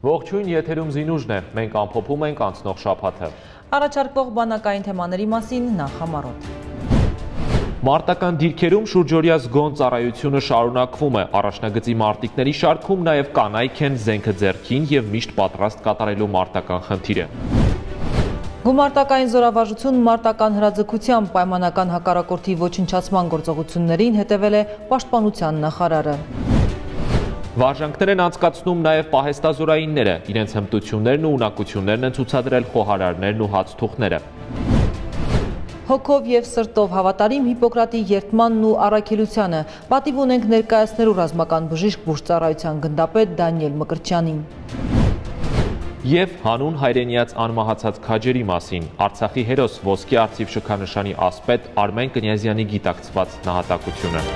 Ողջույն, եթերում Զինուժն է, մենք ամփոփում ենք անցնող շաբաթը։ Առաջարկվող բանակային թեմաների մասին նախ համառոտ։ Մարտական դիրքերում շուրջօրյա զգոն ծառայությունը շարունակվում է, առաջնագծի մարտիկների շարքում նաև կանայք են զենքը ձեռքին և միշտ պատրաստ կատարելու մարտական խնդիրը։ Գումարտակային զորավարժություն մարտական հրաձգությամբ պայմանական հակառակորդի ոչնչացման գործողություններին հետևել է պաշտպանության նախարարը։ Վարժանքներ են անցկացնում նաև պահեստազորայինները, իրենց հմտություններն ու ունակություններն են ցուցադրել խոհարարներն ու հացթուղները։ Հոգով և սրտով հավատարիմ Հիպոկրատի երդմանն ու առաքելությանը պատիվ ունենք ներկայացնելու ռազմական բժիշկ բուժծառայության գնդապետ Դանիել Մկրտչյանին։ Եվ հանուն հայրենիած անմահացած քաջերի մասին Արցախի հերոս ոսկե արծիվ շքանշանի ասպետ Արմեն Կնյազյանի գիտակցված նահատակությունը։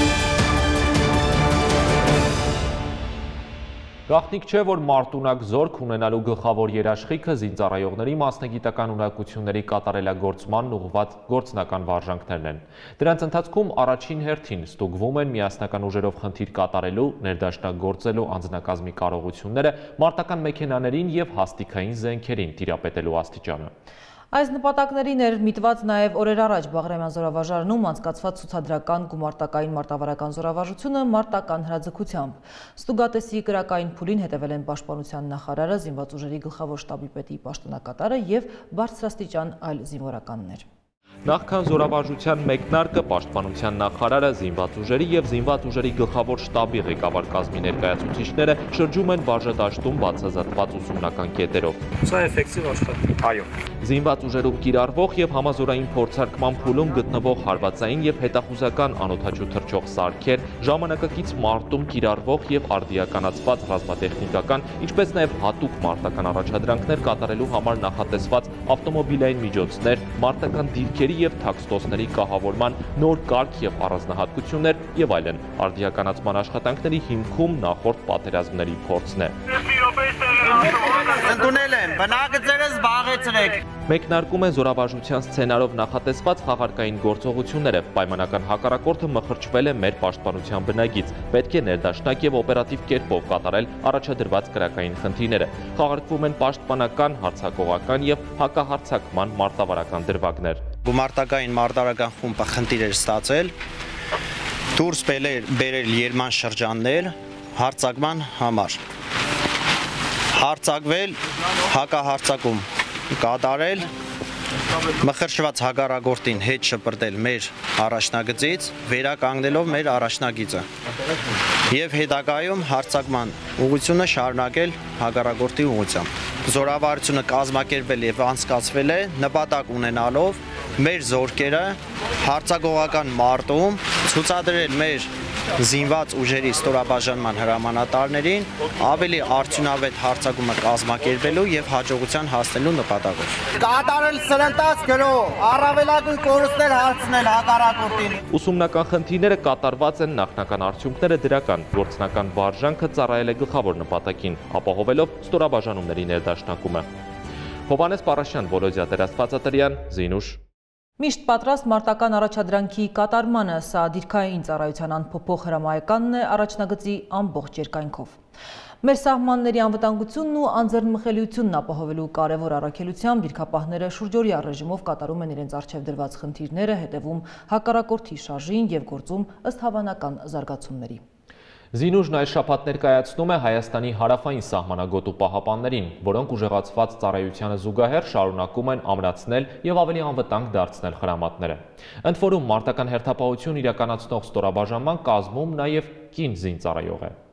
Գաղտնիք չէ, որ մարտունակ զորք ունենալու գլխավոր երաշխիքը զինծառայողների մասնագիտական ունակությունների կատարելագործմանն ուղղված գործնական վարժանքներն են։ Դրանց ընթացքում առաջին հերթին ստուգվում են միասնական ուժերով խնդիր կատարելու, ներդաշնակագործելու անձնակազմի կարողությունները, մարտական մեքենաներին և հաստիքային զենքերին տիրապետելու աստիճանը։ Այս նպատակներին էր միտված նաև օրեր առաջ Բաղրամյան զորավարժարանում անցկացված ցուցադրական գումարտակային մարտավարական զորավարժությունը մարտական հրաձգությամբ։ Ստուգատեսի կրակային փուլին հետևել են պաշտպանության նախարարը, զինված ուժերի գլխավոր շտաբի պետի պաշտոնակատարը և բարձրաստիճան այլ զինվորականներ։ Նախքան զորավարժության մեկնարկը պաշտպանության նախարարը, զինված ուժերի և զինված ուժերի գլխավոր շտաբի ղեկավար կազմի ներկայացուցիչները շրջում են վարժադաշտում բացազատված ուսումնական կետերով։ Սա էֆեկտիվ աշխատանք։ Այո։ Զինված ուժերում կիրառվող և համազորային փորձարկման փուլում գտնվող հարվածային և հետախուզական անօդաչու թռչող սարքեր, ժամանակակից մարտում կիրառվող և արդիականացված ռազմատեխնիկական, ինչպես նաև հատուկ մարտական առաջադրանքներ կատարելու համար նախատեսված ավտոմոբիլային միջոցներ, մարտական դիրքերի և թաքստոսների կահավորման նոր կարգ և առանձնահատկություններ և այլն, արդիականացման աշխատանքների հիմքում նախորդ պատերազմների փորձն է։ Ընդունել եմ, բնակը ձերս զբաղեցրեք։ Մեկնարկում են զորավարժության սցենարով նախատեսված խաղարկային գործողությունները, պայմանական հակառակորդը մխրճվել է մեր պաշտպանության բնագիծ, պետք է ներդաշնակ և օպերատիվ կերպով կատարել առաջադրված կրակային խնդիրները, խաղարկվում են պաշտպանական, հարձակողական և հակահարձակման մարտավարական դրվագներ։ Գումարտակային մարտավարական խումբը խնդիր էր ստացել, դուրս բերել երման շրջաններ հարձակման համար, հարձակվել, հակահարձակում կատարել, մխրճված հակառակորդին հետ շպրտել մեր առաջնագծից, վերականգնելով մեր առաջնագիծը և հետագայում հարձակման ուղղությունը շարունակել հակառակորդի ուղղությամբ։ Զորավարությունը կազմակերպել և անցկացվել է նպատակ ունենալով մեր զորքերը հարձակողական մարտում ցուցադրել մեր զինված ուժերի ստորաբաժանման հրամանատարներին ավելի արդյունավետ հարձակումը կազմակերպելու և հաջողության հասնելու նպատակով։ Կատարել սրընթաց գրով, առավելագույն կորուստներ հասցնել հակառակորդին։ Ուսումնական խնդիրները կատարված են, նախնական արդյունքները դրական, գործնական վարժանքը ծառայել է գլխավոր նպատակին, ապահովելով ստորաբաժանումների ներդաշնակումը։ Հովհաննես Պարաշյան, Վոլոդիա Տերաստվածատրյան, Զինուժ։ Միշտ պատրաստ մարտական առաջադրանքի կատարմանը, սա դիրքային ծառայության անփոփոխ հրամայականն է առաջնագծի ամբողջ երկայնքով։ Մեր սահմանների անվտանգությունն ու անձեռնմխելիությունն ապահովելու կարևոր առաքելությամբ դիրքապահները շուրջօրյա ռեժիմով կատարում են իրենց առջև դրված խնդիրները, հետևում հակառակորդի շարժին և գործում ըստ հավանական զարգացումների։ Զինուժն այս շաբաթ ներկայացնում է Հայաստանի հարավային սահմանագոտու պահապաններին, որոնք ուժեղացված ծառայությանը զուգահեռ շարունակում են ամրացնել և ավելի անվտանգ դարձնել խրամատները։ Ընդ որում մարտական հերթապահություն իրականացնող ստորաբաժանման կազմում նաև կին զինծառայող է։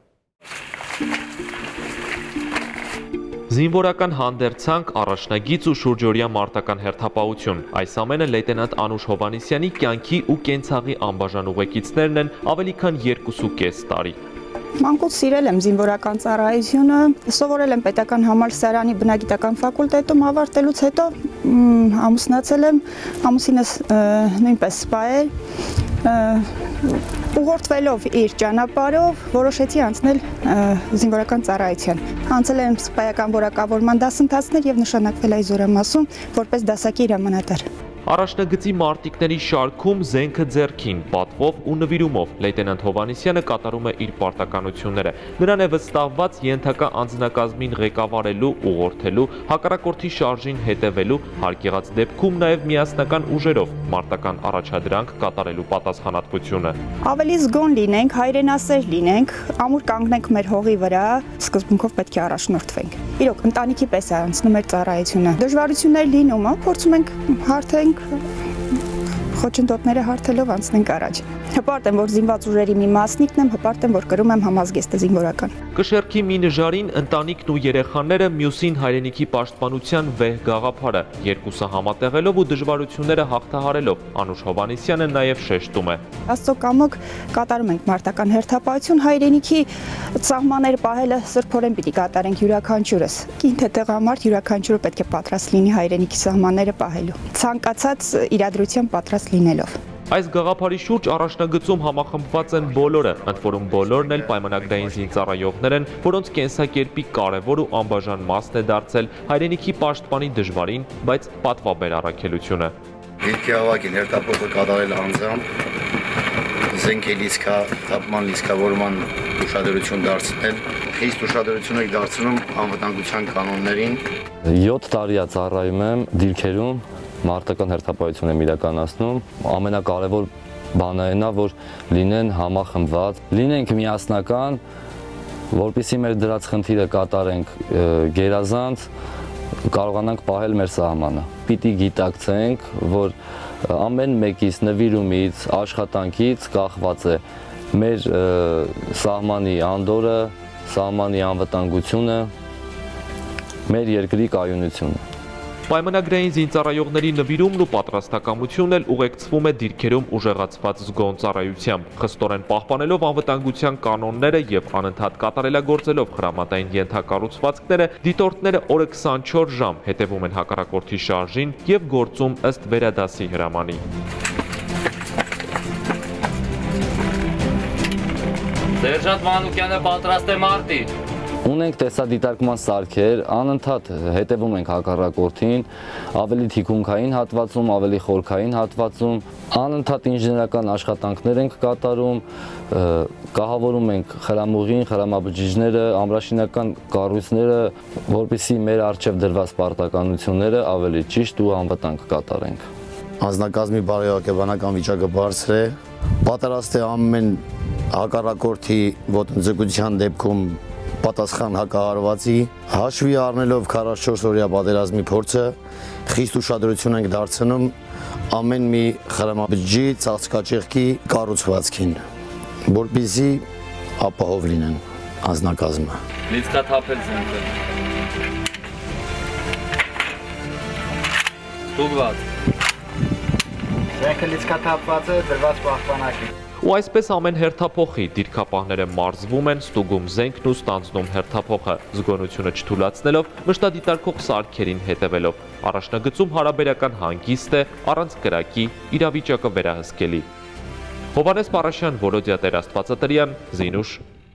Զինվորական հանդերձանք, առաջնագիծ ու շուրջօրյա մարտական հերթապահություն։ Այս ամենը լեյտենանտ Անուշ Հովհաննիսյանի կյանքի ու կենցաղի անբաժան ուղեկիցներն են ավելի քան 2.5 տարի։ Մանկուց սիրել եմ զինվորական ծառայությունը, սովորել եմ պետական համալսարանի բնագիտական ֆակուլտետում, ավարտելուց հետո ամուսնացել եմ, ամուսինս նույնպես սպա է, ուղղորդվելով իր ճանապարհով որոշեցի անցնել զինվորական ծառայության։ Անցել եմ սպայական որակավորման դասընթացներ և նշանակվել այս զորամասում որպես դասակի հրամանատար։ Առաջնագծի մարտիկների շարքում զենքը ձեռքին, պատվով ու նվիրումով լեյտենանտ Հովհաննիսյանը կատարում է իր պարտականությունները։ Նրան է վստահված ենթակա անձնակազմին ղեկավարելու, ուղղորդելու, հակառակորդի շարժին հետևելու, հարկեղած դեպքում նաև միասնական ուժերով մարտական առաջադրանք կատարելու պատասխանատվությունը։ Ավելի զգոն լինենք, հայրենասեր լինենք, ամուր կանգնենք մեր հողի վրա, սկզբունքով պետք է առաջնորդվենք։ Իրոք ընտանիքի պես է անցնում մեր ծառայությունը։ Դժվարություններ լինում, փորձում ենք հարթենք, խոչընդոտները հարթելով անցնենք առաջ։ Հպարտ եմ, որ զինված ուժերի մի մասնիկն եմ, հպարտ եմ, որ կրում եմ համազգեստը զինվորական։ Կշեռքի մի նժարին ընտանիքն ու երեխաները, մյուսին հայրենիքի պաշտպանության վեհ գաղափարը, երկուսը համատեղելով ու դժվարությունները հաղթահարելով, Անուշ Հովհաննիսյանը նաև շեշտում է։ Աստծո կամոք կատարում ենք մարտական հերթապահություն, հայրենիքի սահմանները պահելը սրբորեն պիտի կատարենք յուրաքանչյուրս։ Կին թե տղամարդ յուրաքանչյուրը պետք է պատրաստ լինի հայրենիքի սահմանները պահելու, ցանկացած իրադրության պատրաստ լինելով։ Այս գաղափարի շուրջ առաջնագծում համախմբված են բոլորը, ընդ որում բոլորն էլ պայմանագրային զինծառայողներ են, որոնց կենսակերպի կարևոր ու անբաժան մասն է դարձել հայրենիքի պաշտպանի դժվարին, բայց պատվաբեր առաքելությունը։ Դիրքի հավաքին հերթափոխը կատարել անձամբ, զենքի լիցքաթափման լիցքավորման ուշադրություն դարձնել, խիստ ուշադրություն եք դարձնում անվտանգության կանոններին։ 7 տարի ծառայում եմ դիրքերում, մարտական հերթապահություն եմ իրականացնում, ամենակարևոր բանը այն է, որ լինեն համախմբված, լինենք միասնական, որպեսզի մեր դրած խնդիրը կատարենք գերազանց, կարողանանք պահել մեր սահմանը։ Պիտի գիտակցենք, որ ամեն մեկից նվիրումից, աշխատանքից կախված է մեր սահմանի անդորը, սահմանի անվտանգությունը, մեր երկրի կայունությունը։ Պայմանագրային զինծառայողների նվիրումն ու պատրաստակամությունն էլ ուղեկցվում է դիրքերում ուժեղացված զգոն ծառայությամբ, խստորեն պահպանելով անվտանգության կանոնները եւ անընդհատ կատարելագործելով խրամատային ենթակառուցվածքները, դիտորդները օրը 24 ժամ հետևում են հակառակորդի շարժին եւ գործում ըստ վերադասի հրամանի։ Սերժանտ Մանուկյանը պատրաստ է մարտի։ Ունենք տեսադիտարկման սարքեր, անընդհատ հետևում ենք հակառակորդին, ավելի թիկունքային հատվածում, ավելի խորքային հատվածում, անընդհատ ինժեներական աշխատանքներ ենք կատարում, կահավորում ենք խրամուղին, խրամաբջիջները, ամրաշինական կառույցները, որպեսզի մեր առջև դրված պարտականությունները ավելի ճիշտ ու անվտանգ կատարենք։ Անձնակազմի բարոյական վիճակը բարձր է, պատրաստ է ամեն հակառակորդի ոտնձգության դեպքում պատասխան հակահարվածի, հաշվի առնելով 44 օրյա պատերազմի փորձը, խիստ ուշադրություն ենք դարձնում ամեն մի խրամաբջջի, ծաղկաճեղքի կառուցվածքին, որպեսզի ապահով լինեն անձնակազմը։ Լիցքաթափել զենքը։ Ստուգված։ Զենքը լիցքաթափված է, դրված պահպանակի։ Ու այսպես ամեն հերթափոխի դիրքապահները մարզվում են, ստուգում զենքն ու ստանձնում հերթափոխը, զգոնությունը չթուլացնելով, մշտադիտարկող սարքերին հետևելով։ Առաջնագծում հարաբերական հանգիստ է, առանց կրակի, իրավիճակը վերահսկելի։ Հովհաննես Պարաշյան, Վոլոդիա Տեր-Աստվածատրյան, Զինուշ։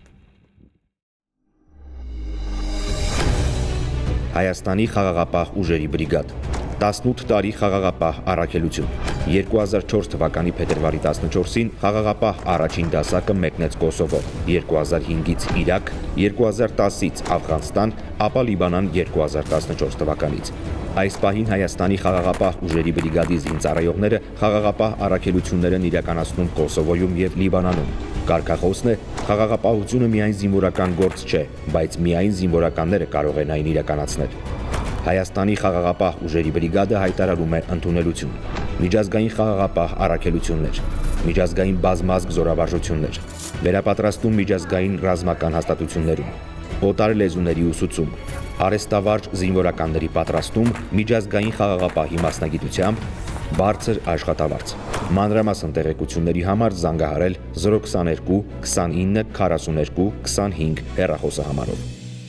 Հայաստանի խաղաղապահ ուժերի բրիգադ 18 տարի խաղաղապահ առաքելություն 2004 թվականի փետրվարի 14-ին խաղաղապահ առաջին դասակը մեկնեց Կոսովո, 2005-ից Իրաք, 2010-ից Աֆղանստան, ապա Լիբանան 2014 թվականից։ Այս պահին Հայաստանի խաղաղապահ ուժերի բրիգադի զինծառայողները խաղաղապահ առաքելություններ են իրականացնում Կոսովոյում եւ Լիբանանում։ Կարգախոսն է, խաղաղապահությունը միայն զինվորական գործ չէ, բայց միայն զինվորականները կարող են այն իրականացնել։ Հայաստանի խաղաղապահ ուժերի բրիգադը հայտարարում է ընդունելություն, միջազգային խաղաղապահ առաքելություններ, միջազգային բազմազգ զորավարժություններ, վերապատրաստում միջազգային ռազմական հաստատություններում, օտար լեզուների ուսուցում, արհեստավարժ զինվորականների պատրաստում միջազգային խաղաղապահի մասնագիտությամբ, բարձր աշխատավարձ։ Մանրամասն տեղեկությունների համար զանգահարել 022 29 42 25 հեռախոսահամարով։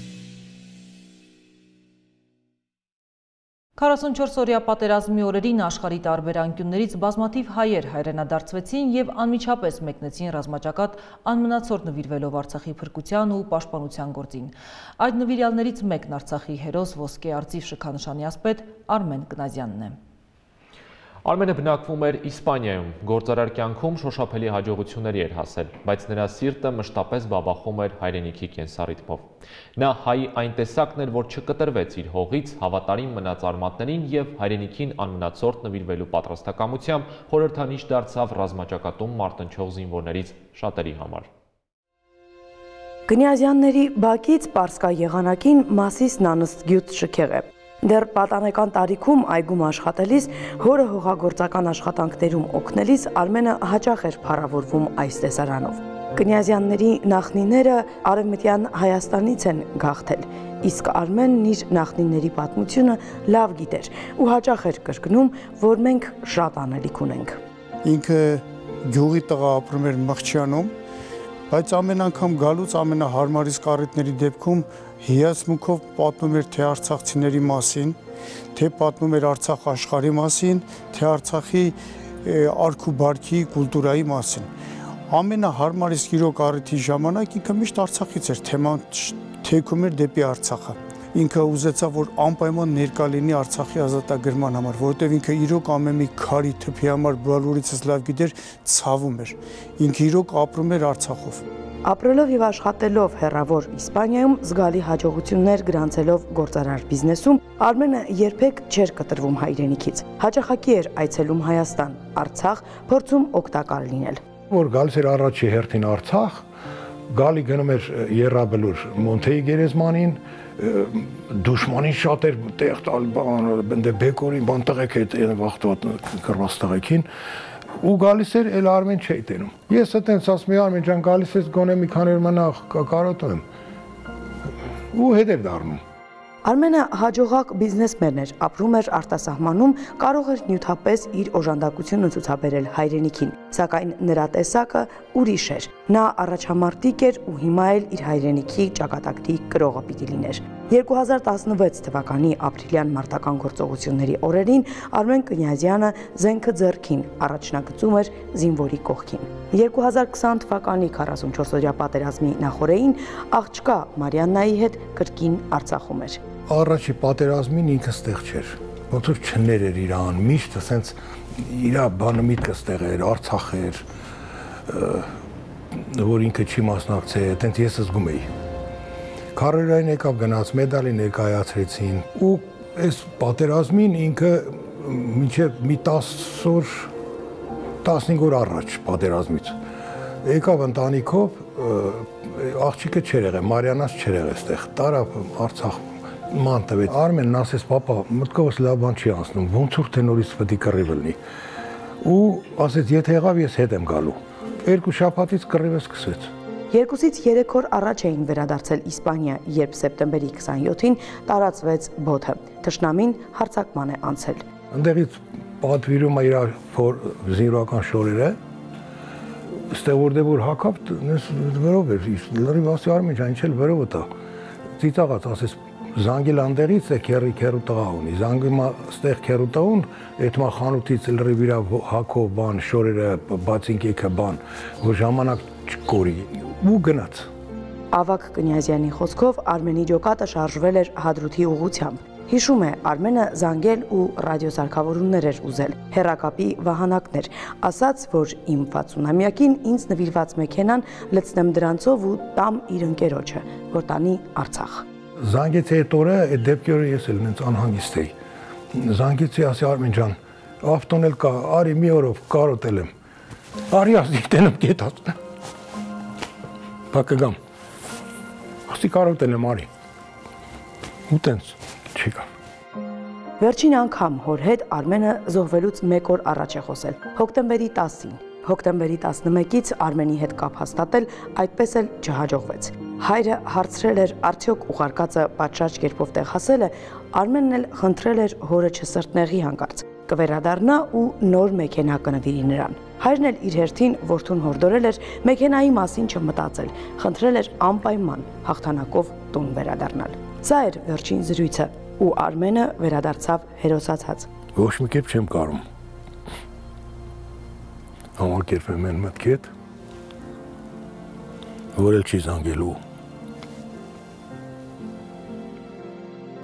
44-օրյա պատերազմի օրերին աշխարհի տարբեր անկյուններից բազմաթիվ հայեր հայրենադարձվեցին եւ անմիջապես մեկնեցին ռազմաճակատ անմնացորդ նվիրվելով Արցախի փրկության ու պաշտպանության գործին։ Այդ նվիրյալներից մեկն Արցախի հերոս ոսկե արծիվ շքանշանի ասպետ Արմեն Կնազյանն է։ Արմենը բնակվում էր Իսպանիայում, գործարար կյանքում շոշափելի հաջողությունների էր հասել, բայց նրա սիրտը մշտապես բաբախում էր հայրենիքի կենսառիթմով։ Նա հայի այն տեսակն էր, որ չկտրվեց իր հողից, հավատարիմ մնաց արմատներին եւ հայրենիքին անմնացորդ նվիրվելու պատրաստակամությամբ խորհրդանիշ դարձավ ռազմաճակատում մարտնչող զինվորներից շատերի համար։ Կնյազյանների բակից Պարսկա եղանակին Մասիսն անըստգյուտ շքեղ է։ Դեռ պատանեկան տարիքում այգում աշխատելիս, հորը հողագործական աշխատանքներում օգնելիս Արմենը հաճախ էր փառավորվում այս տեսարանով։ Կնյազյանների նախնիները Արևմտյան Հայաստանից են գաղթել, իսկ Արմենն իր նախնիների պատմությունը լավ գիտեր ու հաճախ էր կրկնում, որ մենք շատ անելիք ունենք։ Ինքը գյուղի տղա ապրում էր Մղճյանում, բայց ամեն անգամ գալուց ամենահարմարից կառույցների դեպքում հիացմունքով պատմում էր թե արցախցիների մասին, թե պատմում էր Արցախ աշխարհի մասին, թե Արցախի արք ու բարքի կուլտուրայի մասին։ Ամենահարմարից իրոք առիթի ժամանակ ինքը միշտ Արցախից էր թեման թեքում էր դեպի Արցախը։ Ինքը ուզեցավ, որ անպայման ներկա լինի Արցախի ազատագրման համար, որովհետև ինքը իրոք ամեն մի քարի թփի համար բոլորիցս լավ գիտեր, ցավում էր։ Ինքը իրոք ապրում էր Արցախով։ Ապրելով եւ աշխատելով հեռավոր Իսպանիայում զգալի հաջողություններ գրանցելով գործարար բիզնեսում, Արմենը երբեք չէր կտրվում հայրենիքից։ Հաճախակի էր այցելում Հայաստան, Արցախ, փորձում օգտակար լինել։ Որ գալիս էր առաջի հերթին Արցախ, գալի գնում էր Եռաբլուր Մոնթեի գերեզմանին, դուշմանին շատ էր տեղ տալ բան, բեկորին բան տղեկ հետ վախտված կռված տղեկին, ու գալիս էր էլ Արմեն չէի տենում։ Ես այտենց ասում եմ Արմեն ջան, գալիս ես գոնե մի քանի օր մնա կարոտում եմ։ Ու հետ էր դառնում։ Արմենը հաջողակ բիզնեսմեն էր, ապրում էր արտասահմանում, կարող էր նյութապես իր օժանդակությունը ցուցաբերել հայրենիքին, սակայն նրա տեսակը ուրիշ էր։ Նա առաջամարտիկ էր ու հիմա էլ իր հայրենիքի ճակատագրի կրողը պիտի լիներ։ 2016 թվականի ապրիլյան մարտական գործողությունների օրերին Արմեն Կնյազյանը զենքը ձեռքին առաջնագծում էր զինվորի կողքին։ 2020 թվականի 44-օրյա պատերազմի նախօրեին աղջկա Մարիաննայի հետ կրկին Արցախում էր։ Առաջի պատերազմին ինքը ստեղ չէր, ոնց որ չներեր իրան, միշտ ասենց իրա բանը միտքը ստեղ էր, Արցախ էր, որ ինքը չի մասնակցել, այտենց ես զգում էի։ Քարերային եկավ գնաց, մեդալի ներկայացրեցին ու այս պատերազմին ինքը մինչև մի 10 օր 15 օր առաջ պատերազմից եկավ ընտանիքով, աղջիկը չէր եղել, Մարիանաս չէր եղել այստեղ, տարավ Արցախ ման տվեց։ Արմենն ասեց, պապա, մտքովս լավ բան չի անցնում, ոնց որ թե նորից պետք է կռիվ լինի։ Ու ասեց, եթե եղավ, ես հետ եմ գալու։ 2 շաբաթից կռիվը սկսվեց։ 2-ից 3 օր առաջ էին վերադարձել Իսպանիա, երբ սեպտեմբերի 27-ին տարածվեց բոթը։ Թշնամին հարձակման է անցել։ Այնտեղից պատվիրում է իր զինվորական շորերը, ստեղ որտեղ որ հակավ, վրով էր, լրիվ ասի Արմեն ջան, ինչ էլ վրովը տա։ Ծիծաղաց, ասես զանգել անդեղից է քերու տղա ունի, զանգում ստեղ քերու տղուն, այդ մա խանութից լրիվ իր հակով բան, շորերը, բացինկեքը բան, որ ժամանակ չկորի ու գնաց։ Ավագ Կնյազյանի խոսքով Արմենի ջոկատը շարժվել էր Հադրութի ուղղությամբ։ Հիշում է, Արմենը զանգել ու ռադիոսարգավորումներ էր ուզել, հեռակապի վահանակներ, ասաց, որ իմ 60-ամյակին ինձ նվիրված մեքենան լցնեմ դրանցով ու տամ իր ընկերոջը, որ տանի Արցախ։ Զանգեցի այդ օրը, այդ դեպքի օրը ես էլ ինձ անհանգիստ էի։ Զանգեցի, ասի Արմեն ջան, ավտոն էլ կա, արի մի օրով կարոտել եմ։ Արի ասի տենեմ կետած։ Բա կգամ։ Ասի կարոտել եմ, արի։ Ու տենց չի կա։ Վերջին անգամ հոր հետ Արմենը զոհվելուց 1 օր առաջ է խոսել, հոկտեմբերի 10-ին։ Հոկտեմբերի 11-ից Արմենի հետ կապ հաստատել այդպես էլ չհաջողվեց։ Հայրը հարցրել էր արդյոք ուղարկածը պատշաճ կերպով տեղ հասել է, Արմենն էլ խնդրել էր հորը չսրտնեղի հանկարծ, կվերադառնա ու նոր մեքենա կնվիրի նրան։ Հայրն էլ իր հերթին որդուն հորդորել էր մեքենայի մասին չմտածել, խնդրել էր անպայման հաղթանակով տուն վերադառնալ։ Սա էր վերջին զրույցը, ու Արմենը վերադարձավ հերոսացած։ Ոչ մի կերպ չեմ կարում համակերպեմ այն մտքի հետ, որ էլ չի զանգելու։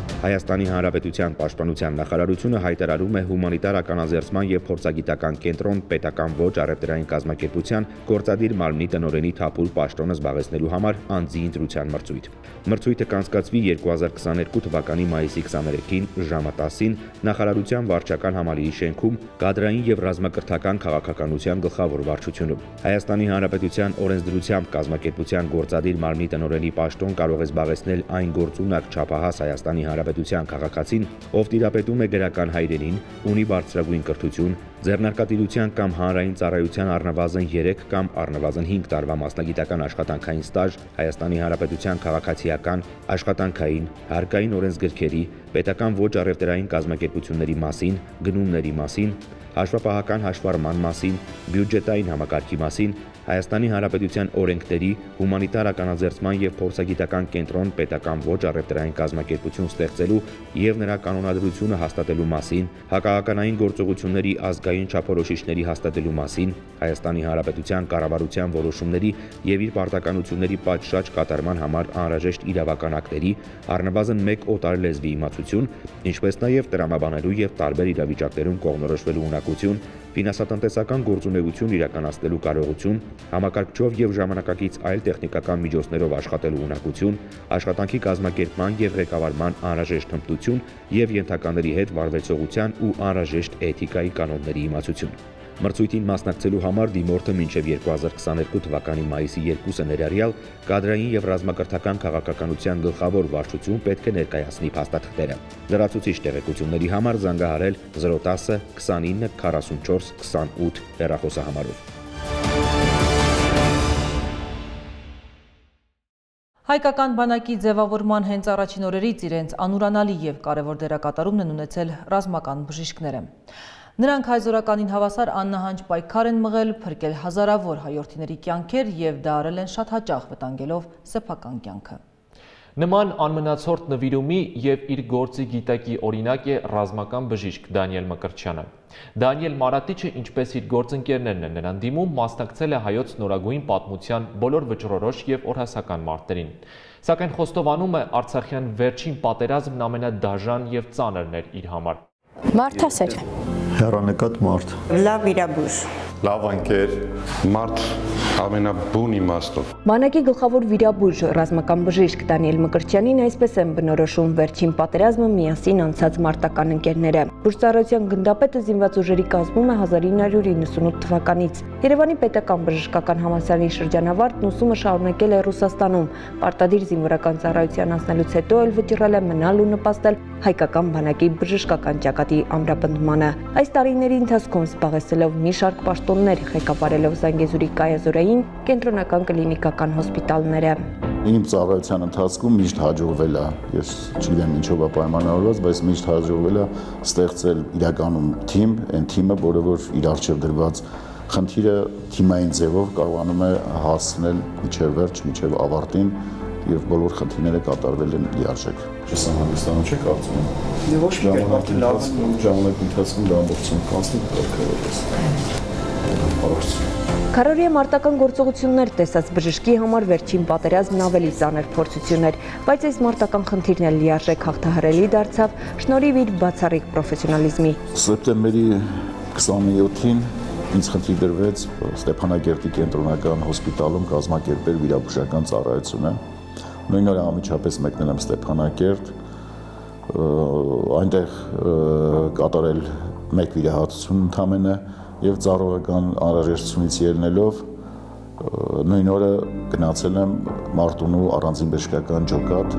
է։ Հայաստանի Հանրապետության Պաշտպանության նախարարությունը հայտարարում է հումանիտար ականաձեռնման եւ փորձագիտական կենտրոն պետական ոչ առևտրային կազմակերպության գործադիր մարմնի տնօրենի թափուր պաշտոնը զբաղեցնելու համար անձի ընտրության մրցույթ։ Մրցույթը կանցկացվի 2022 թվականի մայիսի 23-ին ժամը 10-ին նախարարության վարչական համալիրի շենքում կադրային եւ ռազմակրթական քաղաքականության գլխավոր վարչությունում։ Հայաստանի Հանրապետության օրենսդրությամբ կազմակերպության գործադիր մարմնի տնօրենի պաշտոն կարող է զբաղեցնել այն գործունակ չափահաս Հայաստանի Հանրապետության քաղաքացին, ով տիրապետում է գրական հայրենին, ունի բարձրագույն կրթություն, ձեռնարկատիրության կամ հանրային ծառայության առնվազն 3 կամ առնվազն 5 տարվա մասնագիտական աշխատանքային ստաժ, Հայաստանի Հանրապետության քաղաքացիական, աշխատանքային, հարկային օրենսգրքերի, պետական ոչ առևտրային կազմակերպությունների մասին, գնումների մասին, հաշվապահական հաշվառման մասին, բյուջետային համակարգի մասին, Հայաստանի Հանրապետության օրենքների, հումանիտար ականաձեռնման եւ փորձագիտական կենտրոն պետական ոչ առևտրային կազմակերպություն ստեղծելու եւ նրա կանոնադրությունը հաստատելու մասին, հակահականային գործողությունների ազգային չափորոշիչների հաստատելու մասին, Հայաստանի Հանրապետության կառավարության որոշումների եւ իր պարտականությունների պատշաճ կատարման համար անհրաժեշտ իրավական ակտերի, առնվազն 1 օտար լեզվի իմացություն, ինչպես նաեւ տրամաբանելու եւ տարբեր իրավիճակներում կողմնորոշվելու ունակություն, ֆինանսատնտեսական գործունեություն իրականացնելու կարողություն, համակարգչով եւ ժամանակակից այլ տեխնիկական միջոցներով աշխատելու ունակություն, աշխատանքի կազմակերպման եւ ղեկավարման անհրաժեշտ հմտություն եւ ենթականների հետ վարվեցողության ու անհրաժեշտ էթիկայի կանոնների իմացություն։ Մրցույթին մասնակցելու համար դիմորդը մինչև 2022 թվականի մայիսի 2-ը ներառյալ կադրային եւ ռազմակրթական քաղաքականության գլխավոր վարչություն պետք է ներկայացնի փաստաթղթերը։ Լրացուցիչ տեղեկությունների համար զանգահարել 010 29 44 28 հեռախոսահամարով։ Հայկական բանակի ձևավորման հենց առաջին օրերից իրենց անուրանալի եւ կարևոր դերակատարումն են ունեցել ռազմական բժիշկները։ Նրանք հայզորականին հավասար աննահանջ պայքար են մղել, փրկել հազարավոր հայորդիների կյանքեր եւ դա արել են շատ հաճախ վտանգելով սեփական կյանքը։ Նման անմնացորդ նվիրումի եւ իր գործի գիտակի օրինակ է ռազմական բժիշկ Դանիել Մկրտչյանը։ Դանիել Մարատիչը, ինչպես իր գործընկերներն են նրան դիմում, մասնակցել է հայոց նորագույն պատմության բոլոր վճռորոշ եւ օրհասական մարտերին։ Սակայն խոստովանում է Արցախյան վերջին պատերազմն ամենադաժան եւ ծանրն էր իր համար։ Մարդասեր, հեռանկատ մարդ, լավ վիրաբույժ, լավ ընկեր, մարդ ամենաբուն իմաստով։ Բանակի գլխավոր վիրաբույժ ռազմական բժիշկ Դանիել Մկրտչյանին այսպես են բնորոշում վերջին պատերազմը միասին անցած մարտական ընկերները։ Բուժծառայության գնդապետը զինված ուժերի կազմում է 1998 թվականից։ Երևանի պետական բժշկական համալսարանի շրջանավարտն ուսումը շարունակել է Ռուսաստանում։ Պարտադիր զինվորական ծառայության անցնելուց հետո էլ վճռել է մնալ ու նպաստել հայկական բանակի բժշկական ճակատի ամրապնդմանը։ Այս տարիների ընթացքում զբաղեցնելով մի շարք պաշտոններ, ղեկավարելով Զանգեզուրի կայազորային կենտրոնական կլինիկական հոսպիտալները։ Իմ ծառայության ընթացքում միշտ հաջողվել է, ես չգիտեմ ինչով է պայմանավորված, բայց միշտ հաջողվել է ստեղծել իրականում թիմ, այն թիմը, որը որ իր առջև դրված խնդիրը թիմային ձևով կարողանում է հասնել մինչև վերջ, մինչև ավարտին եւ բոլոր խնդիրները կատարվել են լիարժեք։ Ես հանգստանում չեք կարծում։ Ոչ մի կերպ լավ ժամանակ ընթացքում դա ամբողջությամբ կանցնի կարգավորված։ Քարորիա մարտական գործողություններ տեսած բժշկի համար վերջին պատերազմն ավելի ծանր փորձություն էր, բայց այս մարտական խնդիրն էլ լիարժեք հաղթահարելի դարձավ շնորհիվ իր բացառիկ պրոֆեսիոնալիզմի։ Սեպտեմբերի 27-ին ինձ խնդիր դրվեց Ստեփանակերտի կենտրոնական հոսպիտալում կազմակերպել վիրաբուժական ծառայությունը։ Նույն օրը անմիջապես մեկնել եմ Ստեփանակերտ, այնտեղ կատարել մեկ վիրահատություն ընդամենը եւ ծառայական անհրաժեշտությունից ելնելով նույն օրը գնացել եմ Մարտունու առանձին բժշկական ջոկատ։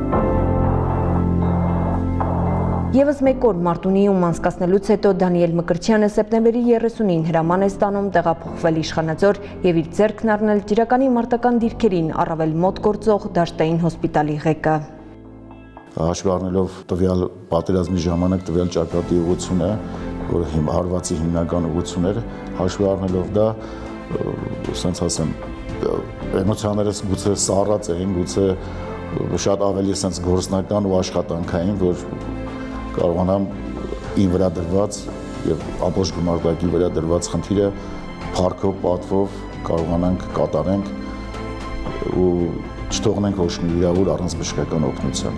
Եվս մեկ օր Մարտունիում անցկացնելուց հետո Դանիել Մկրտչյանը սեպտեմբերի 30-ին հրաման է ստանում տեղափոխվել Իշխանաձոր եւ իր ձեռքն առնել Ջրականի մարտական դիրքերին առավել մոտ գործող Դաշտային հոսպիտալի ղեկը։ Հաշվի առնելով տվյալ պատերազմի ժամանակ տվյալ ճակատի ուղղությունը, որ հարվածի հիմնական ուղղություն էր, հաշվի առնելով դա, ասենց ասեմ, էմոցիաներս գուցե սառած էին, գուցե շատ ավելի ասենց գործնական ու աշխատանքային, որ կարողանամ իմ վրա դրված եւ ամբողջ գումարտակի վրա դրված խնդիրը փառքով, պատվով կարողանանք կատարենք ու չթողնենք ոչ մի վիրավոր առանց բժշկական օգնության։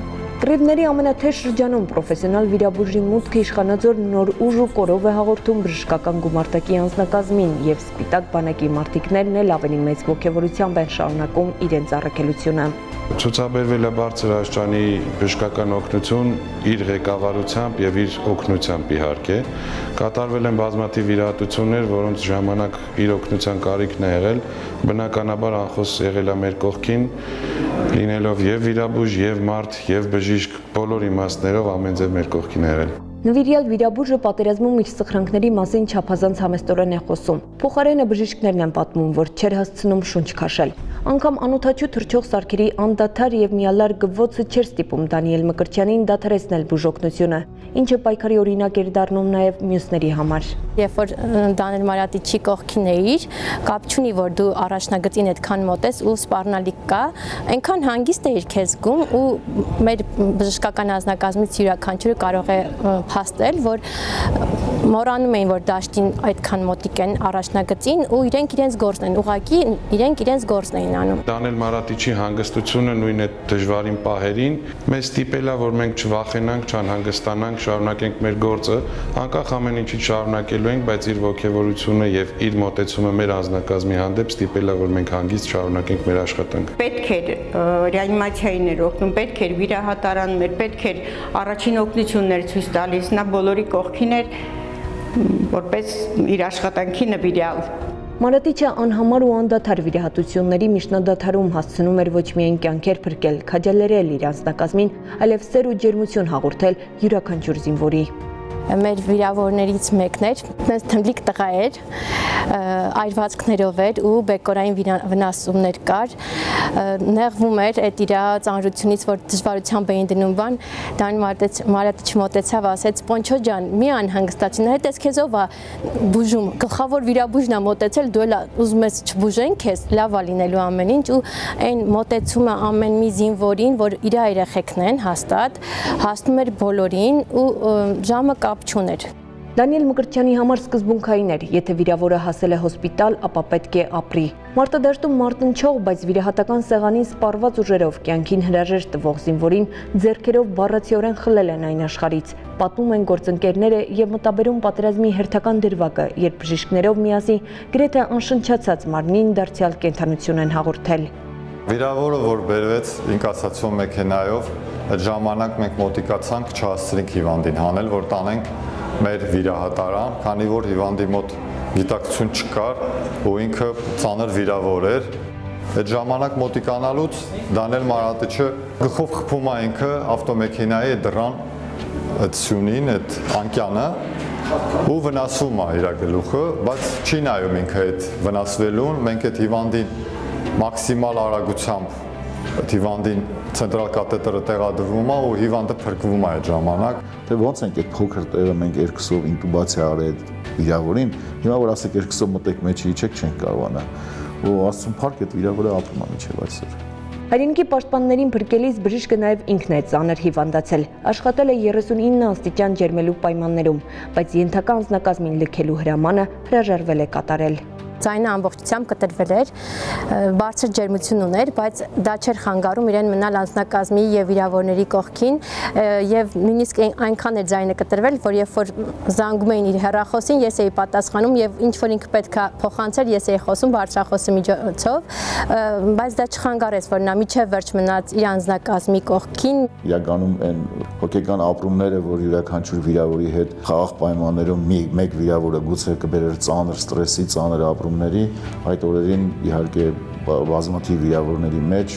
Կռիվների ամենաթեժ շրջանում պրոֆեսիոնալ վիրաբույժի մուտքը իշխանաձոր նոր ուժ ու կորով է հաղորդում բժշկական գումարտակի անձնակազմին եւ Սպիտակ բանակի մարտիկներն էլ ավելի մեծ ոգևորությամբ են շարունակում իրենց առաքելությունը։ Ցուցաբերվել է բարձր աստիճանի բժշկական օգնություն իր ղեկավարությամբ եւ իր օգնությամբ իհարկե։ Կատարվել են բազմաթիվ վիրահատություններ, որոնց ժամանակ իր օգնության կարիքն է եղել, բնականաբար անխոս եղել է մեր կողքին, լինելով եւ վիրաբույժ, եւ մարդ, եւ բժիշկ, բոլոր իմաստներով ամեն ձև մեր կողքին է եղել։ Նվիրյալ վիրաբույժը պատերազմում իր սխրանքների մասին չափազանց համեստորեն է խոսում։ Փոխարենը բժիշկներն են պատմում, որ չէր հասցնում շունչ քաշել։ Անգամ անօթաչու թռչող սարքերի անդադար եւ միալար գվոցը չէր ստիպում Դանիել Մկրտչյանին դադարեցնել բուժօգնությունը, ինչը պայքարի օրինակ էր դառնում նաեւ մյուսների համար։ Երբ որ Դանիել Մարատիչի կողքին էիր, կապ չունի, որ դու առաջնագծին այդքան մոտ ես ու սպառնալիք կա, այնքան հանգիստ էիր քեզ զգում ու մեր բժշկական անձնակազմից յուրաքանչյուրը կարող է փաստել, որ մոռանում էին, որ դաշտին այդքան մոտիկ են առաջնագծին ու իրենք իրենց գործն են, ուղղակի իրենք իրենց գործն էին անում։ Դանիել Մարատիչի հանգստությունը նույն այդ դժվարին պահերին մեզ ստիպել է, որ մենք չվախենանք, չանհանգստանանք, շարունակենք մեր գործը, անկախ ամեն ինչից շարունակելու ենք, բայց իր ողջավորությունը եւ իր մոտեցումը մեր անձնակազմի հանդեպ ստիպել է, որ մենք հանգիստ շարունակենք մեր աշխատանքը։ Պետք էր ռեանիմացիային էր օգնում, պետք էր վիրահատարաններ, պետք էր առաջին օգնություններ ցույց տալիս, նա բոլորի կողքին էր, որպես իր աշխատանքի նվիրյալ։ Մարատիչը անհամար ու անդադար վիրահատությունների միջնադադարում հասցնում էր ոչ միայն կյանքեր փրկել, քաջալերել իր անձնակազմին, այլև սեր ու ջերմություն հաղորդել յուրաքանչյուր զինվորի։ Մեր վիրավորներից մեկն էր, թմբլիկ տղա էր, այրվածքներով էր ու բեկորային վնասումներ կար, նեղվում էր այդ իր ծանրությունից, որ դժվարությամբ էին դնում բան, Դանիել Մարատիչը մոտեցավ, ասեց Պոնչո ջան, մի անհանգստացին, հետո քեզ ով է բուժում, գլխավոր վիրաբույժն է մոտեցել, դու էլ ուզում ես չբուժեն քեզ, լավ է լինելու ամեն ինչ ու այն մոտեցումը ամեն մի զինվորին, որ իր երեխեքն են հաստատ, հասնում էր բոլորին ու ժամը չուներ։ Դանիել Մկրտչյանի համար սկզբունքային էր, եթե վիրավորը հասել է հոսպիտալ, ապա պետք է ապրի։ Մարտադաշտում մարտնչող, բայց վիրահատական սեղանին սպառված ուժերով կյանքին հրաժեշտ տվող զինվորին ձեռքերով բառացիորեն խլել են այն աշխարհից, պատմում են գործընկերները եւ մտաբերում պատերազմի հերթական դրվագը, երբ բժիշկներով միասին գրեթե անշնչացած մարմնին դարձյալ կենդանություն են հաղորդել։ Վիրավորը, որ բերվեց ինկասացիոն մեքենայով, այդ ժամանակ մենք մոտիկացանք չհասցրինք հիվանդին հանել, որ տանենք մեր վիրահատարան, քանի որ հիվանդի մոտ գիտակցություն չկար ու ինքը ծանր վիրավոր էր։ Այդ ժամանակ մոտիկանալուց Դանիել Մարատիչը գլխով խփում է ինքը ավտոմեքենայի այդ դռան, այդ սյունին, այդ անկյանը ու վնասում է իր գլուխը, բայց չի նայում ինքը այդ վնասվելուն, մենք այդ հիվանդին մաքսիմալ արագությամբ հիվանդին ցենտրալ կաթետրը տեղադրվում է ու հիվանդը փրկվում է այդ ժամանակ։ Թե ոնց ենք այդ փոքր տեղը մենք երկուսով ինտուբացիա արել վիրավորին, հիմա որ ասեք երկուսով մտեք մեջի իջեք չենք կարողանա։ Ու Աստծուն փառք այդ վիրավորը ապրում է մինչև այսօր։ Հայրենիքի պաշտպաններին փրկելիս բժիշկը նաև ինքն է ծանր հիվանդացել։ Աշխատել է 39 աստիճան ջերմելու պայմաններում, բայց ենթակա անձնակազմին լքելու հրամանը հրաժարվել է կատարել։ Ձայնը ամբողջությամբ կտրվել էր, բարձր ջերմություն ուներ, բայց դա չէր խանգարում իրեն մնալ անձնակազմի եւ վիրավորների կողքին եւ նույնիսկ այնքան էր ձայնը կտրվել, որ երբ որ զանգում էին իր հեռախոսին, ես էի պատասխանում եւ ինչ որ ինքը պետքա փոխանցեր, ես էի խոսում բարձրախոսի միջոցով, բայց դա չխանգարեց, որ նա միջև վերջ մնաց իր անձնակազմի կողքին։ Իրականում այն հոգեկան ապրումները, որ յուրաքանչյուր վիրավորի հետ խաղաղ պայմաններում մեկ վիրավորը գուցե կբերեր ծանր ստրեսի, ծանր ապրումների, այդ օրերին իհարկե բազմաթիվ վիրավորների մեջ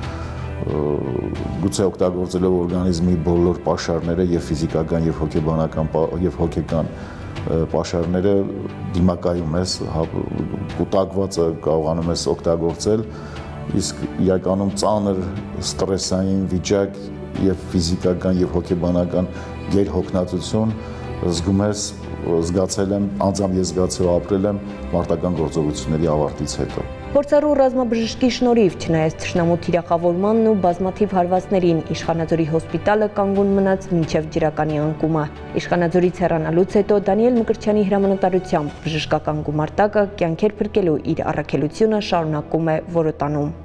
գուցե օգտագործելով օրգանիզմի բոլոր պաշարները եւ ֆիզիկական եւ հոգեբանական եւ հոգեկան պաշարները դիմակայում ես, կուտակվածը կարողանում ես օգտագործել, իսկ իրականում ծանր ստրեսային վիճակ եւ ֆիզիկական եւ հոգեբանական գերհոգնածություն զգում ես, զգացել եմ, անձամբ ես զգացել ապրել եմ մարտական գործողությունների ավարտից հետո։ Փորձառու ռազմաբժշկի շնորհիվ, չնայած թշնամու թիրախավորմանն ու բազմաթիվ հարվածներին, Իշխանաձորի հոսպիտալը կանգուն մնաց մինչև ջրականի անկումը։ Իշխանաձորից հեռանալուց հետո Դանիել Մկրտչյանի հրամանատարությամբ բժշկական գումարտակը կյանքեր փրկելու իր առաքելությունը շարունակում է որոտանում։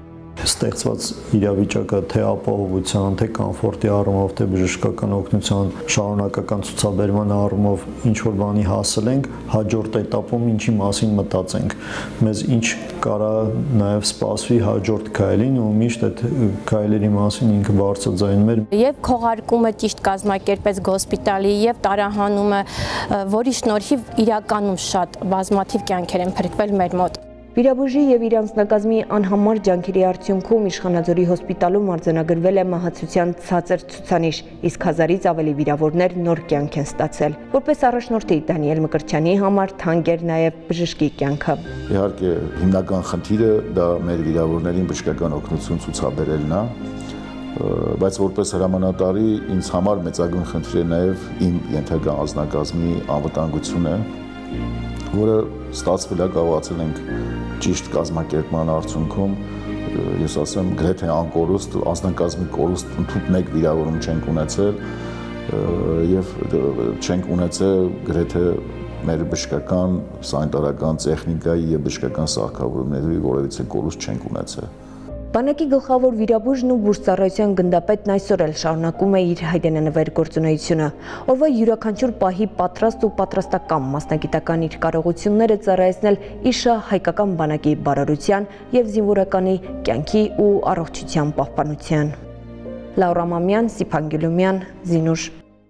ստեղծված իրավիճակը թե ապահովության, թե կոմֆորտի առումով, թե բժշկական օգնության շարունակական ցուցաբերման առումով ինչ որ բանի հասել ենք, հաջորդ этаպում ինչի մասին մտածենք, մեզ ինչ կարա նաև սպասվի հաջորդ քայլին ու միշտ այդ քայլերի մասին ինքը բարձրաձայնում էր։ Եվ քողարկումը ճիշտ կազմակերպեց գոսպիտալի եւ տարահանումը, որի շնորհիվ իրականում շատ բազմաթիվ կյանքեր են փրկվել մեր մոտ։ Վիրաբույժի եւ իր անձնակազմի անհամար ջանքերի արդյունքում Իշխանաձորի հոսպիտալում արձանագրվել է մահացության ցածր ցուցանիշ, իսկ 1000-ից ավելի վիրավորներ նոր կյանք են ստացել։ Որպես առաջնորդի Դանիել Մկրտչյանի համար թանկ էր նաեւ բժշկի կյանքը։ Իհարկե, հիմնական խնդիրը դա մեր վիրավորներին բժշկական օգնություն ցուցաբերելն է, բայց որպես հրամանատարի ինձ համար մեծագույն խնդիր է նաեւ իմ ենթակա անձնակազմի անվտանգությունը, որը ստացվել է, կարողացել ենք ճիշտ կազմակերպման արդյունքում, ես ասեմ, գրեթե անկորուստ, անձնակազմի կորուստ ընդհանուր մեկ վիրավորում չենք ունեցել եւ չենք ունեցել գրեթե մեր բժշկական, սանիտարական տեխնիկայի եւ բժշկական սարքավորումների որևիցե կորուստ չենք ունեցել։ Բանակի գլխավոր վիրաբույժն ու բուժծառայության գնդապետն այսօր էլ շարունակում է իր հայրենանվեր գործունեությունը։ Օրվա յուրաքանչյուր պահի պատրաստ ու պատրաստական մասնագիտական իր կարողությունները ծառայեցնել իշը հայկական բանակի բարօրության եւ զինվորականի կյանքի ու առողջության պահպանության։ Լաուրա Մամյան, Սիփան Գյուլումյան, Զինուշ։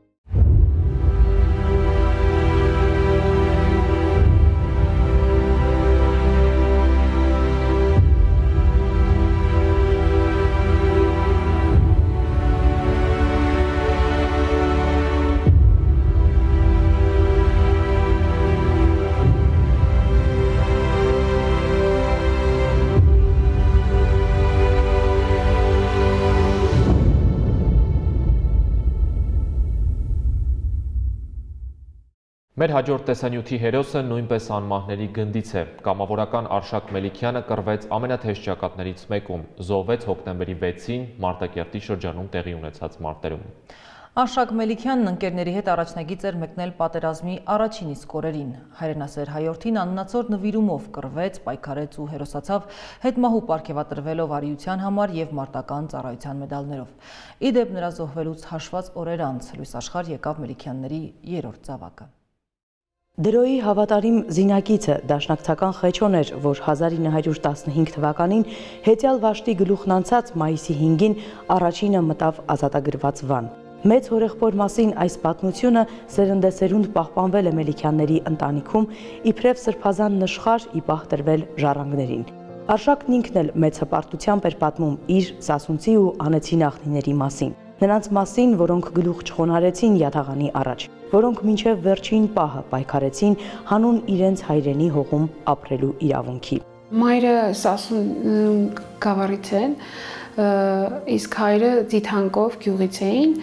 Մեր հաջորդ տեսանյութի հերոսը նույնպես անմահների գնդից է։ Կամավորական Արշակ Մելիքյանը կռվեց ամենաթեժ ճակատներից մեկում, զոհվեց հոկտեմբերի 6-ին Մարտակերտի շրջանում տեղի ունեցած մարտերում։ Արշակ Մելիքյանն ընկերների հետ առաջնագիծ էր մեկնել պատերազմի առաջին իսկ օրերին։ Հայրենասեր հայորդին աննացոր նվիրումով կռվեց, պայքարեց ու հերոսացավ հետմահու պարգևատրվելով արիության համար եւ մարտական ծառայության մեդալներով։ Իդեպ նրա զոհվելուց հաշված օրեր անց լույս աշխարհ եկավ Մելիքյանների երրորդ զավակը։ Դրոյի հավատարիմ զինակիցը դաշնակցական Խեչոն էր, որ 1915 թվականին հետյալ վաշտի գլուխն անցած մայիսի 5-ին առաջինը մտավ ազատագրված Վան։ Մեծ հորեղբոր մասին այս պատմությունը սերնդեսերունդ պահպանվել է Մելիքյանների ընտանիքում, իբրև սրբազան նշխար ի պահ տրվել ժառանգներին։ Արշակն ինքն էլ մեծ հպարտությամբ էր պատմում իր Սասունցի ու Անեցի նախնիների մասին։ Նրանց մասին, որոնք գլուխ չխոնարեցին Յաթաղանի առաջ, որոնք մինչև վերջին պահը պայքարեցին հանուն իրենց հայրենի հողում ապրելու իրավունքի։ Մայրը Սասուն գավառից են, իսկ հայրը Ձիթանկով գյուղից էին,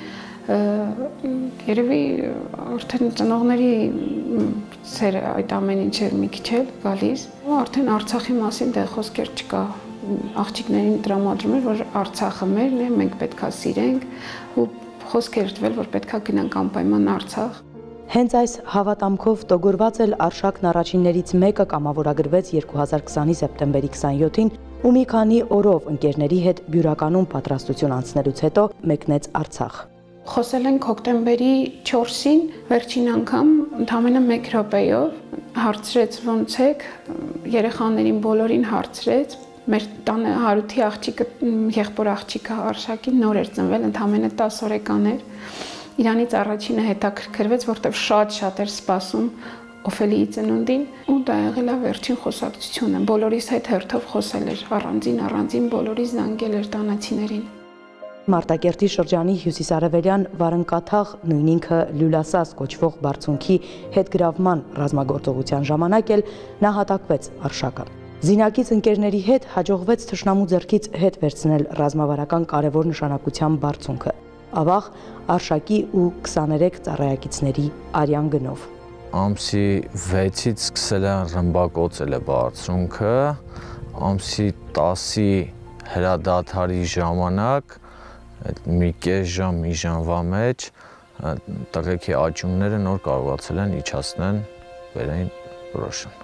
երևի արդեն ծնողների ծեր այդ ամեն ինչ էր մի քիչ էլ գալիս, արդեն Արցախի մասին դե խոսքեր չկա, աղջիկներին տրամադրում էր, որ Արցախը մերն է, մենք պետքա սիրենք ու խոսք էր տվել, որ պետքա գնանք անպայման Արցախ։ Հենց այս հավատամքով տոգորված էլ Արշակն առաջիններից մեկը կամավորագրվեց 2020-ի սեպտեմբերի 27-ին ու մի քանի օրով ընկերների հետ բյուրականում պատրաստություն անցնելուց հետո մեկնեց Արցախ։ Խոսել ենք հոկտեմբերի 4-ին, վերջին անգամ ընդամենը 1 րոպեով հարցրեց ոնց եք, երեխաներին բոլորին հարցրեց, մեր տանը Հարութի աղջիկը, եղբոր աղջիկը Արշակին նոր էր ծնվել, ընդամենը 10 օրեկան էր, իրանից առաջինը հետաքրքրվեց, որտեղ շատ էր սպասում Օֆելիի ծնունդին ու դա եղել է վերջին խոսակցությունը, բոլորիս հետ հերթով խոսել էր, առանձին բոլորիս զանգել էր տանացիներին։ Մարտակերտի շրջանի հյուսիսարևելյան Վարնկաթաղ, նույն ինքը Լյուլասաս կոչվող բարձունքի հետգրավման ռազմագործողության ժամանակ էլ նահատակվեց Արշակը։ Զինակից ընկերների հետ հաջողվեց թշնամու ձեռքից հետ վերցնել ռազմավարական կարևոր նշանակության բարձունքը, ավաղ Արշակի ու 23 ծառայակիցների արյան գնով։ Ամսի 6-ից սկսել են ռմբակոծել է բարձունքը, ամսի 10-ի հրադադարի ժամանակ մի կես ժամ, մի ժամվա մեջ տղեկի աճյունները նոր կարողացել են իջացնել վերային որոշում։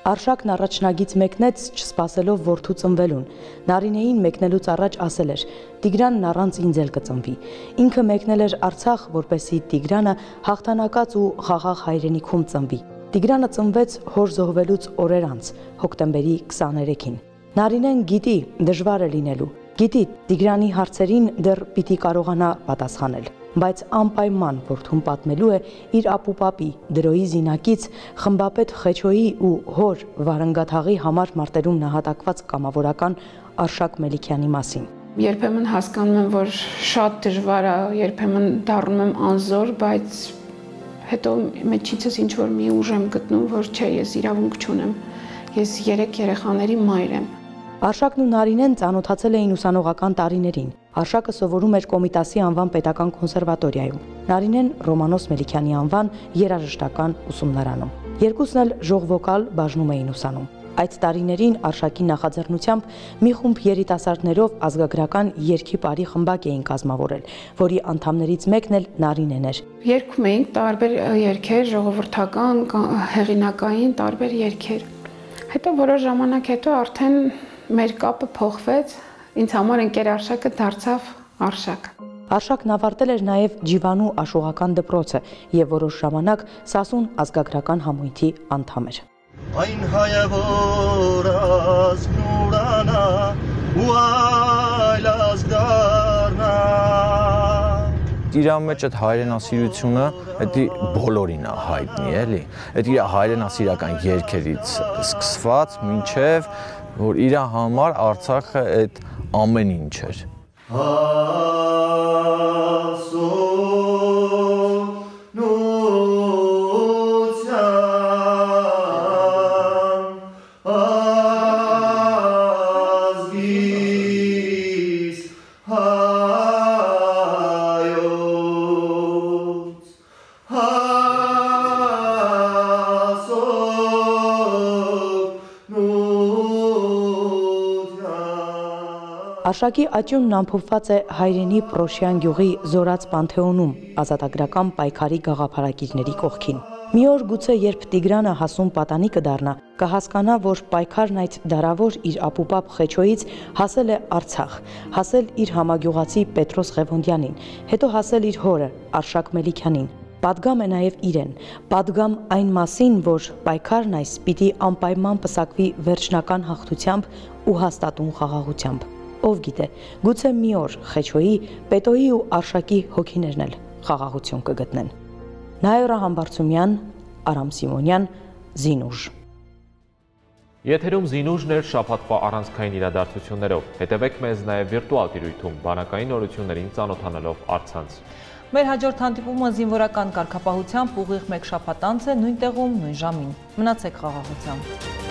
Արշակն առաջնագից մեկնեց, չսպասելով որդու ծնվելուն։ Նարինեին մեկնելուց առաջ ասել էր. Տիգրանն առանց ինձ էլ կծնվի։ Ինքը մեկնել էր Արցախ, որպեսզի Տիգրանը հաղթանակած ու խաղաղ հայրենիքում ծնվի։ Տիգրանը ծնվեց հոր զոհվելուց օրեր անց, հոկտեմբերի 23-ին։ Նարինեն գիտի դժվար է լինելու, գիտի Տիգրանի հարցերին դեռ պիտի կարողանա պատասխանել, բայց անպայման որդուն պատմելու է իր ապուպապի Դրոյի զինակից խմբապետ Խեչոյի ու հոր Վարանգաթաղի համար մարտերում նահատակված կամավորական Արշակ Մելիքյանի մասին։ Երբեմն հասկանում եմ, որ շատ դժվար է, երբեմն դառնում եմ անզոր, բայց հետո մեջիցս ինչ որ մի ուժ եմ գտնում, որ չէ, ես իրավունք չունեմ։ Ես 3 երեխաների մայր եմ։ Արշակն ու Նարինեն ծանոթացել էին ուսանողական տարիներին։ Արշակը սովորում էր Կոմիտասի անվան պետական կոնսերվատորիայում, Նարինեն Ռոմանոս Մելիքյանի անվան երաժշտական ուսումնարանում։ Երկուսն էլ ժողվոկալ բաժնում էին ուսանում։ Այդ տարիներին Արշակի նախաձեռնությամբ մի խումբ երիտասարդներով ազգագրական երգի բարի խմբակ էին կազմավորել, որի անդամներից մեկն էլ Նարինեն էր։ Երգում էինք տարբեր երգեր, ժողովրդական, հեղինակային տարբեր երգեր։ Հետո որոշ ժամանակ հետո արդեն մեր կապը փոխվեց, ինձ համար ընկեր Արշակը դարձավ Արշակ։ Արշակն ավարտել էր նաև Ջիվանու աշուղական դպրոցը եւ որոշ ժամանակ Սասուն ազգագրական համույթի անդամ էր։ Այն հայը որ ազնուրանա ու այլ ազգարնա Իրա մեջ այդ հայրենասիրությունը դա բոլորին է հայտնի, էլի։ Այդ իր հայրենասիրական երգերից սկսված մինչև որ իր համար Արցախը այդ ամեն ինչ էր։ Արշակի աճյունն ամփոփված է հայրենի Պրոշյան գյուղի Զորաց Պանթեոնում, ազատագրական պայքարի գաղափարագիրների կողքին։ Մի օր գուցե երբ Տիգրանը հասուն պատանի կդառնա, կհասկանա, որ պայքարն այդ դարավոր իր ապուպապ Խեչոյից հասել է Արցախ, հասել իր համագյուղացի Պետրոս Ղևոնդյանին, հետո հասել իր հորը Արշակ Մելիքյանին։ Պատգամ է նաև իրեն, պատգամ այն մասին, որ պայքարն այս պիտի անպայման պսակվի վերջնական հաղթությամբ ու հաստատուն խաղաղությամբ։ Ով գիտե, գուցե մի օր Խեչոյի, Պետոյի ու Արշակի հոգիներն էլ խաղաղություն կգտնեն։ Նայորա Համբարձումյան, Արամ Սիմոնյան, Զինուժ։ Եթերում Զինուժն էր շաբաթվա առանցքային իրադարձություններով։ Հետևեք մեզ նաև վիրտուալ տիրույթում բանակային նորություններին ծանոթանալով առցանց։ Մեր հաջորդ հանդիպումը զինվորական կարգապահությամբ ուղիղ մեկ շաբաթ անց է նույն տեղում, նույն ժամին։ Մնացեք խաղաղությամբ։